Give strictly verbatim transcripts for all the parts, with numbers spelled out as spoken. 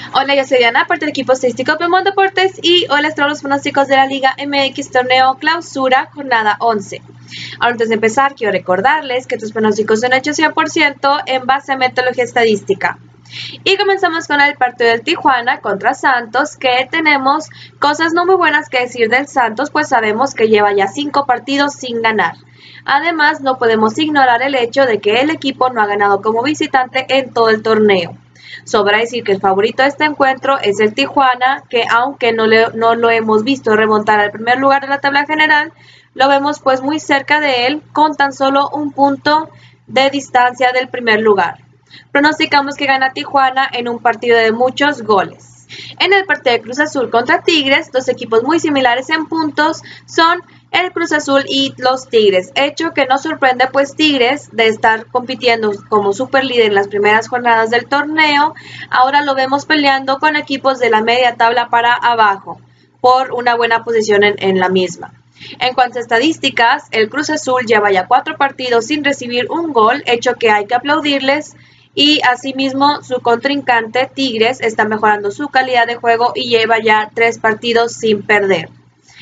Hola, yo soy Diana, parte del equipo estadístico Plemón Deportes y hoy les traigo los pronósticos de la Liga M X Torneo Clausura, jornada once. Ahora, antes de empezar, quiero recordarles que tus pronósticos son hechos cien por ciento en base a metodología estadística. Y comenzamos con el partido del Tijuana contra Santos, que tenemos cosas no muy buenas que decir del Santos, pues sabemos que lleva ya cinco partidos sin ganar. Además, no podemos ignorar el hecho de que el equipo no ha ganado como visitante en todo el torneo. Sobra decir que el favorito de este encuentro es el Tijuana, que aunque no, le, no lo hemos visto remontar al primer lugar de la tabla general, lo vemos pues muy cerca de él con tan solo un punto de distancia del primer lugar. Pronosticamos que gana Tijuana en un partido de muchos goles. En el partido de Cruz Azul contra Tigres, dos equipos muy similares en puntos son el Cruz Azul y los Tigres, hecho que nos sorprende pues Tigres de estar compitiendo como superlíder en las primeras jornadas del torneo, ahora lo vemos peleando con equipos de la media tabla para abajo por una buena posición en, en la misma. En cuanto a estadísticas, el Cruz Azul lleva ya cuatro partidos sin recibir un gol, hecho que hay que aplaudirles, y asimismo su contrincante Tigres está mejorando su calidad de juego y lleva ya tres partidos sin perder.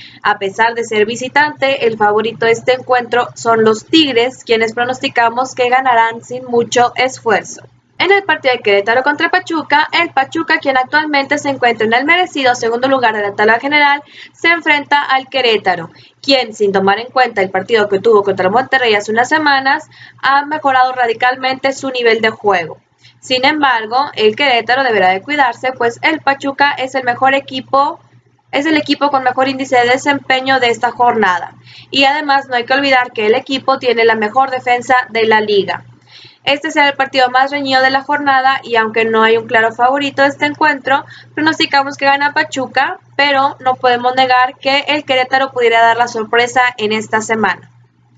A pesar de ser visitante, el favorito de este encuentro son los Tigres, quienes pronosticamos que ganarán sin mucho esfuerzo. En el partido de Querétaro contra Pachuca, el Pachuca, quien actualmente se encuentra en el merecido segundo lugar de la tabla general, se enfrenta al Querétaro, quien, sin tomar en cuenta el partido que tuvo contra el Monterrey hace unas semanas, ha mejorado radicalmente su nivel de juego. Sin embargo, el Querétaro deberá de cuidarse, pues el Pachuca es el mejor equipo Es el equipo con mejor índice de desempeño de esta jornada. Y además no hay que olvidar que el equipo tiene la mejor defensa de la liga. Este será el partido más reñido de la jornada y aunque no hay un claro favorito de este encuentro, pronosticamos que gana Pachuca, pero no podemos negar que el Querétaro pudiera dar la sorpresa en esta semana.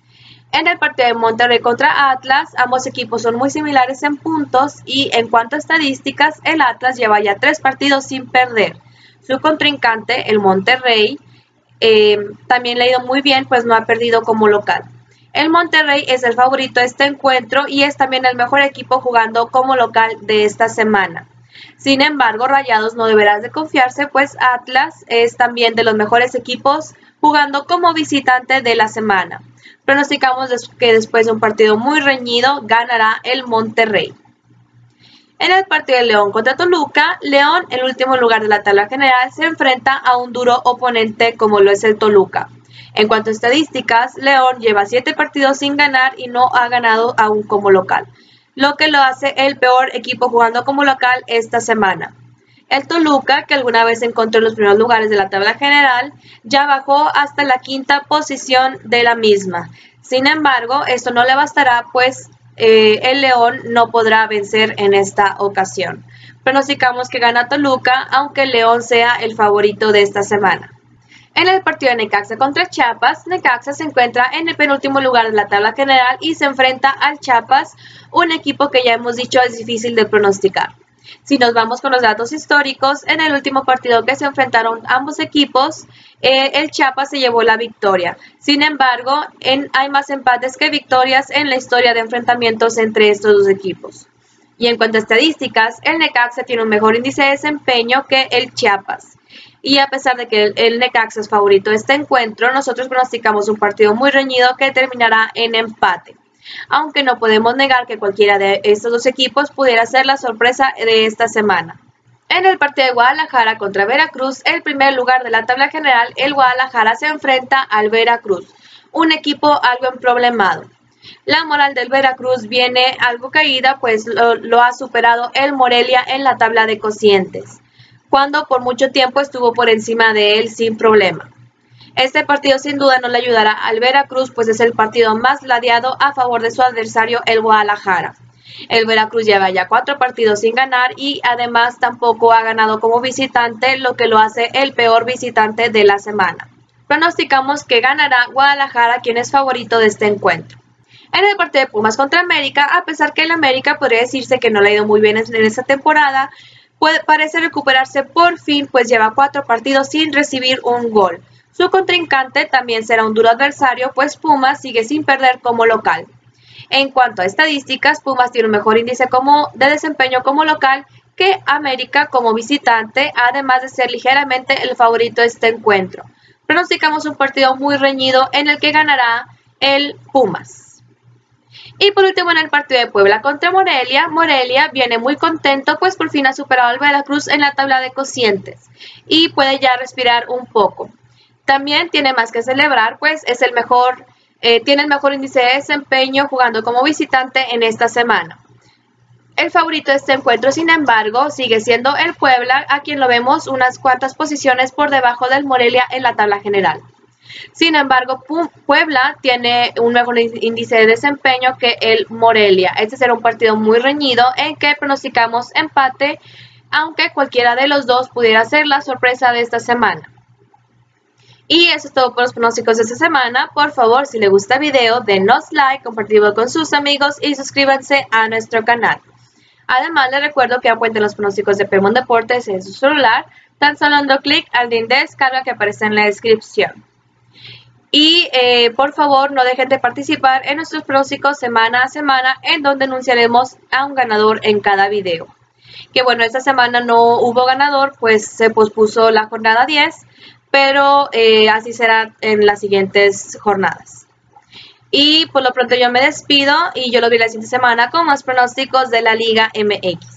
En el partido de Monterrey contra Atlas, ambos equipos son muy similares en puntos y en cuanto a estadísticas, el Atlas lleva ya tres partidos sin perder. Su contrincante, el Monterrey, eh, también le ha ido muy bien, pues no ha perdido como local. El Monterrey es el favorito de este encuentro y es también el mejor equipo jugando como local de esta semana. Sin embargo, Rayados no deberá de confiarse, pues Atlas es también de los mejores equipos jugando como visitante de la semana. Pronosticamos que después de un partido muy reñido, ganará el Monterrey. En el partido de León contra Toluca, León, el último lugar de la tabla general, se enfrenta a un duro oponente como lo es el Toluca. En cuanto a estadísticas, León lleva siete partidos sin ganar y no ha ganado aún como local, lo que lo hace el peor equipo jugando como local esta semana. El Toluca, que alguna vez se encontró en los primeros lugares de la tabla general, ya bajó hasta la quinta posición de la misma. Sin embargo, esto no le bastará, pues Eh, el León no podrá vencer en esta ocasión. Pronosticamos que gana Toluca, aunque el León sea el favorito de esta semana. En el partido de Necaxa contra Chiapas, Necaxa se encuentra en el penúltimo lugar de la tabla general y se enfrenta al Chiapas, un equipo que ya hemos dicho es difícil de pronosticar. Si nos vamos con los datos históricos, en el último partido que se enfrentaron ambos equipos, eh, el Chiapas se llevó la victoria. Sin embargo, en, hay más empates que victorias en la historia de enfrentamientos entre estos dos equipos. Y en cuanto a estadísticas, el Necaxa tiene un mejor índice de desempeño que el Chiapas. Y a pesar de que el, el Necaxa es favorito de este encuentro, nosotros pronosticamos un partido muy reñido que terminará en empate. Aunque no podemos negar que cualquiera de estos dos equipos pudiera ser la sorpresa de esta semana. En el partido de Guadalajara contra Veracruz, el primer lugar de la tabla general, el Guadalajara se enfrenta al Veracruz, un equipo algo emproblemado. La moral del Veracruz viene algo caída, pues lo, lo ha superado el Morelia en la tabla de cocientes, cuando por mucho tiempo estuvo por encima de él sin problema. Este partido sin duda no le ayudará al Veracruz, pues es el partido más ladeado a favor de su adversario, el Guadalajara. El Veracruz lleva ya cuatro partidos sin ganar y además tampoco ha ganado como visitante, lo que lo hace el peor visitante de la semana. Pronosticamos que ganará Guadalajara, quien es favorito de este encuentro. En el partido de Pumas contra América, a pesar que el América podría decirse que no le ha ido muy bien en esta temporada, puede, parece recuperarse por fin, pues lleva cuatro partidos sin recibir un gol. Su contrincante también será un duro adversario, pues Pumas sigue sin perder como local. En cuanto a estadísticas, Pumas tiene un mejor índice como, de desempeño como local que América como visitante, además de ser ligeramente el favorito de este encuentro. Pronosticamos un partido muy reñido en el que ganará el Pumas. Y por último, en el partido de Puebla contra Morelia, Morelia viene muy contento pues por fin ha superado al Veracruz en la tabla de cocientes y puede ya respirar un poco. También tiene más que celebrar, pues es el mejor, eh, tiene el mejor índice de desempeño jugando como visitante en esta semana. El favorito de este encuentro, sin embargo, sigue siendo el Puebla, a quien lo vemos unas cuantas posiciones por debajo del Morelia en la tabla general. Sin embargo, Puebla tiene un mejor índice de desempeño que el Morelia. Este será un partido muy reñido en que pronosticamos empate, aunque cualquiera de los dos pudiera ser la sorpresa de esta semana. Y eso es todo por los pronósticos de esta semana. Por favor, si les gusta el video, denos like, compartirlo con sus amigos y suscríbanse a nuestro canal. Además, les recuerdo que apunten los pronósticos de Pemon Deportes en su celular, tan solo dando clic al link de descarga que aparece en la descripción. Y eh, por favor no dejen de participar en nuestros pronósticos semana a semana, en donde anunciaremos a un ganador en cada video. Que bueno, esta semana no hubo ganador, pues se pospuso la jornada diez, pero eh, así será en las siguientes jornadas. Y por lo pronto yo me despido y yo lo vi la siguiente semana con más pronósticos de la Liga M X.